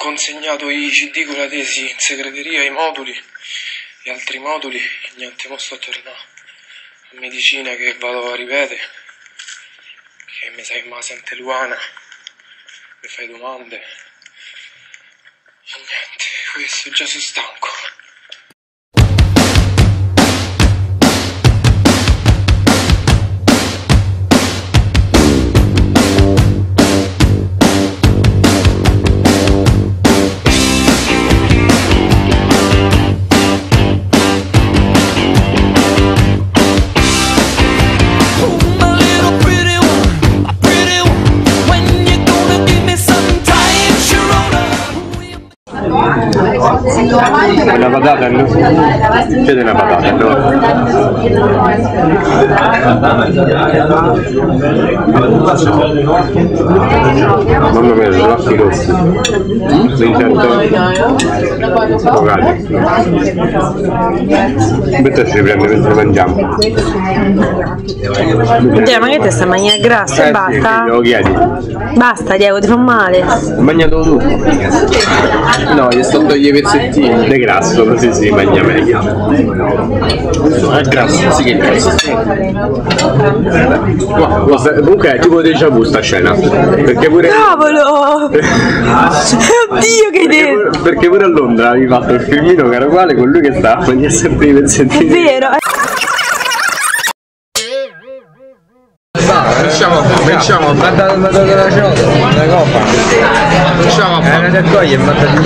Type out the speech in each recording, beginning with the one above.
consegnato i CD con la tesi in segreteria, i moduli e altri moduli. Niente, mo sto tornando a medicina che vado a ripetere, che mi sa che me la sente Luana, mi fai domande e niente, questo, già sono stanco. Una patata, no? Chiede una patata, no? Mamma mia, sono occhi rossi. Mi sento fogati. Aspetta, ci riprende mentre mangiamo. Cioè, ma che te sta mangiando grasso e basta? Sì, lo chiedi. Basta, Diego, ti fa male. Ho mangiato tutto. No, gli sto togliendo i pezzettini. È grasso, così si mangia meglio. È grasso, sì che è grasso. Comunque è tipo déjà vu sta scena. Perché pure... Cavolo! Oddio che hai detto! Perché pure a Londra avevi fatto il filmino che era uguale con lui che stava a mangiare sempre i pezzettini. È vero! Facciamo, mandate la ciotola, la coppa. Facciamo a fare. Ne toglie e mandate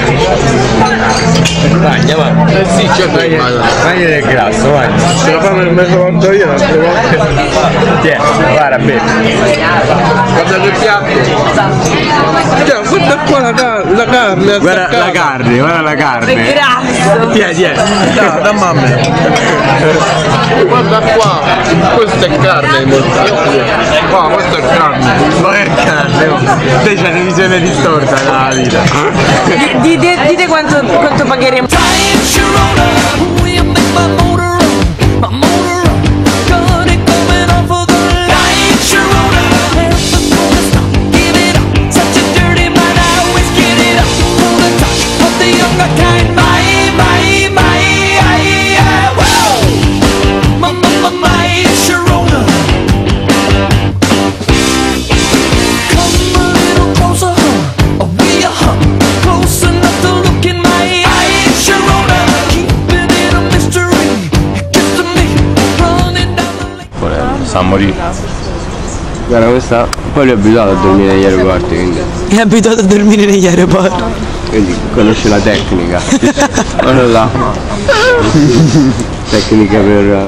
Bagna, va. Sì, c'è Bagna del grasso, vai. Se lo fanno il mezzo quanto io, l'altre volte. Tieni, guarda bene. Guardate il piatto. Guarda qua la carne. Guarda la carne, guarda la carne. È grasso! Tieni. No, da mamma. Guarda qua, questa è carne in mortale. Qua, questa è carne. Ma è carne, te c'è una visione distorta nella vita. Dite quanto pagheremo. Sta a morire. Guarda questa, poi lui è abituato a dormire negli aeroporti, quindi. È abituato a dormire negli aeroporti. Quindi conosce la tecnica. Guarda là. Tecnica per.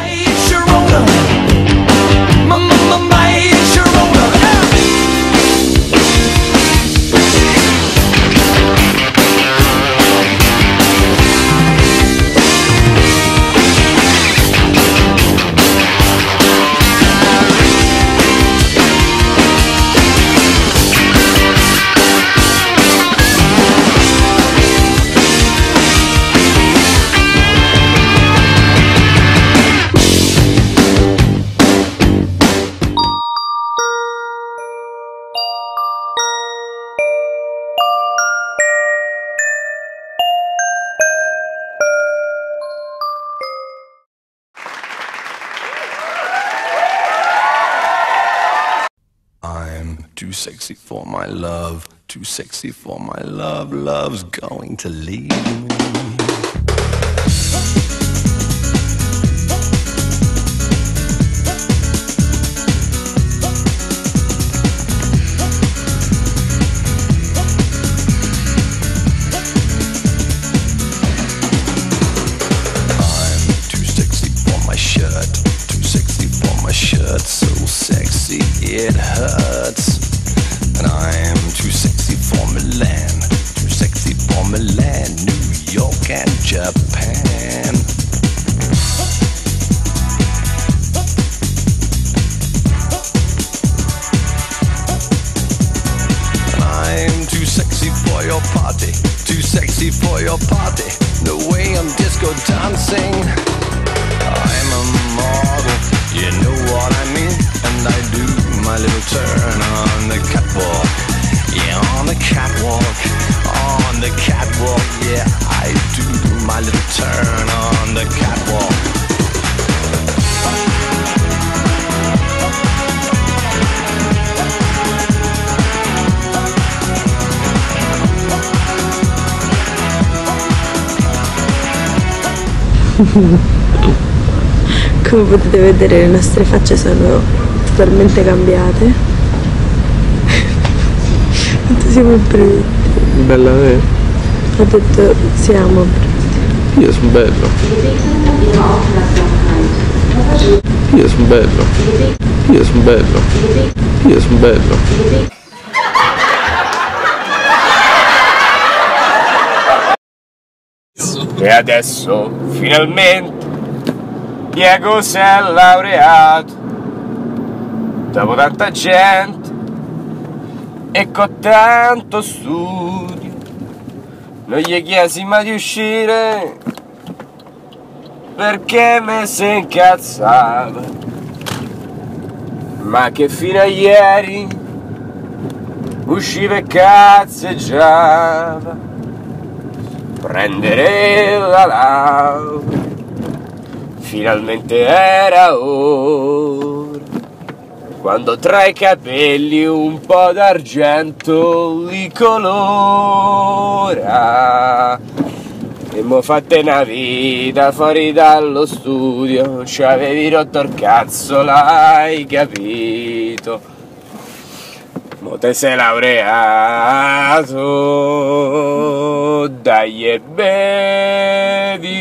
Too sexy for my love, too sexy for my love, love's going to leave me. So sexy it hurts, and I'm too sexy for Milan, too sexy for Milan, New York and Japan. And I'm too sexy for your party, too sexy for your party, no way I'm disco dancing. I'm a model, you know what I mean, and I do my little turn on the catwalk. Yeah, on the catwalk, the catwalk. Yeah, I do my little turn on the catwalk. Come potete vedere, le nostre facce sono totalmente cambiate. Quanto siamo brutti. Bella te. Ho detto siamo brutti. Io sono bello. Io sono bello. Io sono bello. Io sono bello. E adesso, finalmente, Diego si è laureato. Dopo tanta gente e con tanto studio, non gli chiesi mai di uscire perché me si incazzava. Ma che fino a ieri usciva e cazzeggiava. Prendere la laurea finalmente era ora, quando tra i capelli un po' d'argento li colora. E mo' fatte una vita fuori dallo studio, ci avevi rotto il cazzo, l'hai capito. Mo' te sei laureato, dai e bevi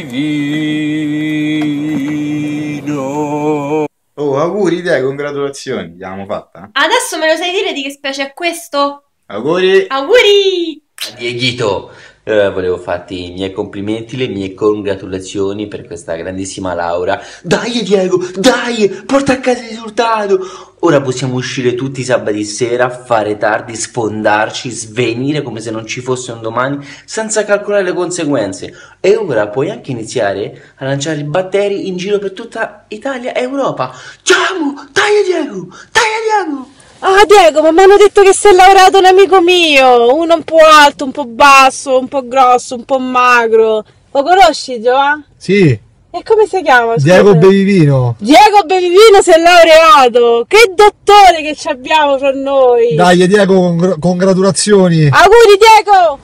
vino. Oh, auguri te, congratulazioni, l'abbiamo fatta? Adesso me lo sai dire di che specie è questo? Auguri! Auguri! Dieghito, volevo farti i miei complimenti, le mie congratulazioni per questa grandissima laurea. Dai Diego, dai, porta a casa il risultato. Ora possiamo uscire tutti i sabati sera, fare tardi, sfondarci, svenire come se non ci fosse un domani, senza calcolare le conseguenze. E ora puoi anche iniziare a lanciare i batteri in giro per tutta Italia e Europa. Ciao, dai Diego, dai Diego. Ah Diego, ma mi hanno detto che si è laureato un amico mio, uno un po' alto, un po' basso, un po' grosso, un po' magro. Lo conosci Giova? Sì. E come si chiama? Scusa? Diego Bevivino. Diego Bevivino si è laureato! Che dottore che ci abbiamo fra noi! Dai Diego, congratulazioni. Auguri Diego!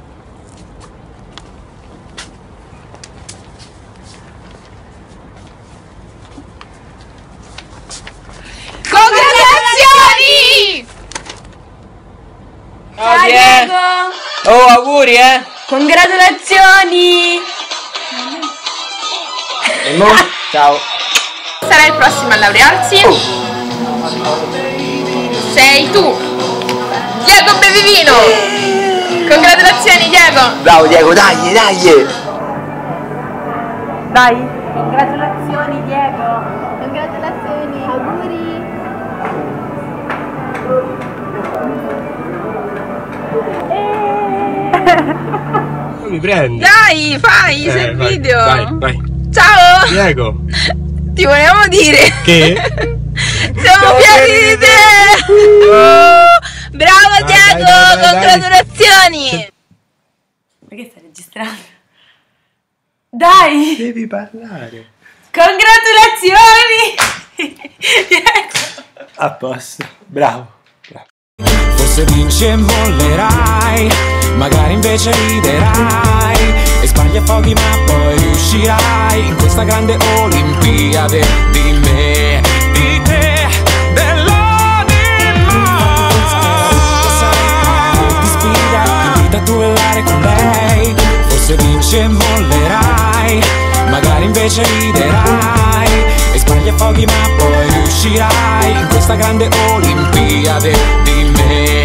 Congratulazioni! Ciao Diego! Oh, auguri, Congratulazioni! E mo? Ciao. Sarà il prossimo a laurearsi? Sei tu! Diego Bevivino! Congratulazioni Diego! Bravo Diego, dai, dai. Dai! Congratulazioni Diego! Congratulazioni! Auguri! Mi prendi? Dai, fai, sei il vai, video! vai. Ciao! Diego! Ti volevamo dire Che? siamo pieni di te! Bravo Dai, Diego! dai. Congratulazioni! Ma che stai registrando? Dai! Devi parlare. Congratulazioni! A posto, bravo. Forse vinci e mollerai, magari invece riderai e sbagli a pochi ma poi riuscirai in questa grande Olimpiade di me, di te, dell'anima. Ti sfida, invita a duellare con lei. Forse vinci e mollerai, magari invece riderai e sbagli a pochi ma poi riuscirai in questa grande Olimpiade di me.